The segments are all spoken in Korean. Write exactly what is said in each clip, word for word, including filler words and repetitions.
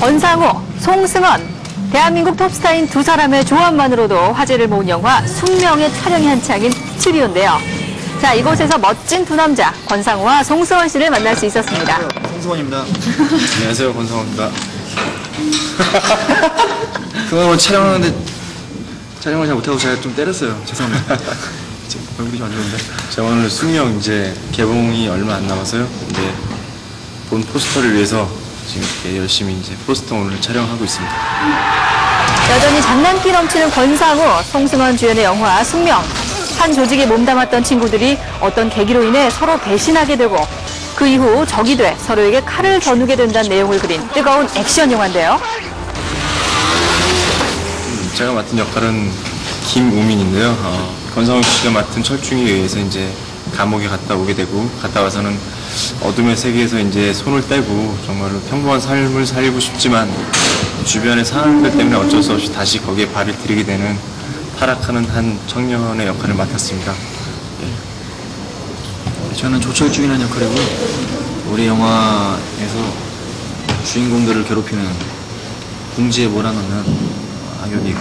권상우, 송승헌, 대한민국 톱스타인 두 사람의 조합만으로도 화제를 모은 영화 숙명의 촬영이 한창인 스튜디오인데요. 자, 이곳에서 멋진 두 남자, 권상우와 송승헌 씨를 만날 수 있었습니다. 송승헌입니다. 안녕하세요, 권상우입니다. 그거 촬영하는데 촬영을 잘 못하고 제가 좀 때렸어요. 죄송합니다. 얼굴이 좀 안 좋은데. 제가 오늘 숙명 이제 개봉이 얼마 안 남아서요. 이제 본 포스터를 위해서 지금 이렇게 열심히 이제 포스터 오늘 촬영하고 있습니다. 여전히 장난기 넘치는 권상우, 송승헌 주연의 영화 숙명. 한 조직에 몸담았던 친구들이 어떤 계기로 인해 서로 배신하게 되고 그 이후 적이 돼 서로에게 칼을 겨누게 된다는 내용을 그린 뜨거운 액션 영화인데요. 제가 맡은 역할은 김우민인데요. 어, 권상우 씨가 맡은 철중에 의해서 이제 감옥에 갔다 오게 되고 갔다 와서는 어둠의 세계에서 이제 손을 떼고 정말로 평범한 삶을 살고 싶지만 주변의 상황들 때문에 어쩔 수 없이 다시 거기에 발을 들이게 되는 타락하는 한 청년의 역할을 맡았습니다. 네. 저는 조철중이라는 역할이고요. 우리 영화에서 주인공들을 괴롭히는 궁지에 몰아넣는 악역이고,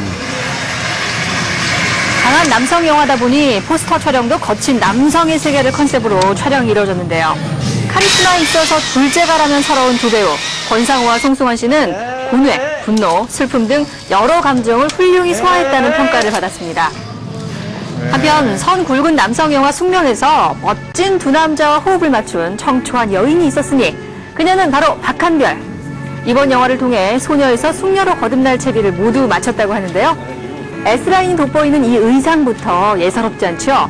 강한 남성 영화다 보니 포스터 촬영도 거친 남성의 세계를 컨셉으로 촬영이 이루어졌는데요. 카리스마 있어서 둘째가라면 서러운 두 배우 권상우와 송승헌 씨는 고뇌, 분노, 슬픔 등 여러 감정을 훌륭히 소화했다는 평가를 받았습니다. 한편 선 굵은 남성 영화 숙명에서 멋진 두 남자와 호흡을 맞춘 청초한 여인이 있었으니 그녀는 바로 박한별. 이번 영화를 통해 소녀에서 숙녀로 거듭날 채비를 모두 마쳤다고 하는데요. S라인이 돋보이는 이 의상부터 예사롭지 않죠?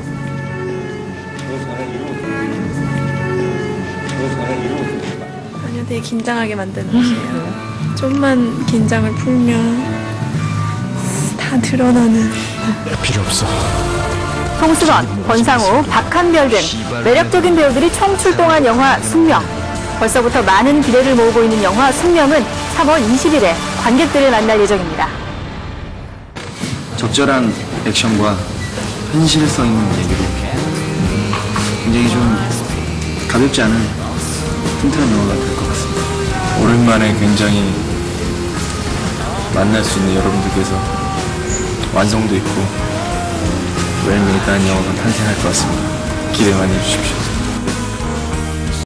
아니요, 되게 긴장하게 만드는 옷이에요. 좀만 긴장을 풀면 다 드러나는. 필요 없어. 송승헌, 권상우, 박한별 등 매력적인 배우들이 총출동한 영화 숙명. 벌써부터 많은 기대를 모으고 있는 영화 숙명은 삼월 이십일에 관객들을 만날 예정입니다. 적절한 액션과 현실성 있는 얘기로 굉장히 좀 가볍지 않은 튼튼한 영화가 될 것 같습니다. 오랜만에 굉장히 만날 수 있는 여러분들께서 완성도 있고 웰메이드한 영화가 탄생할 것 같습니다. 기대 많이 해주십시오.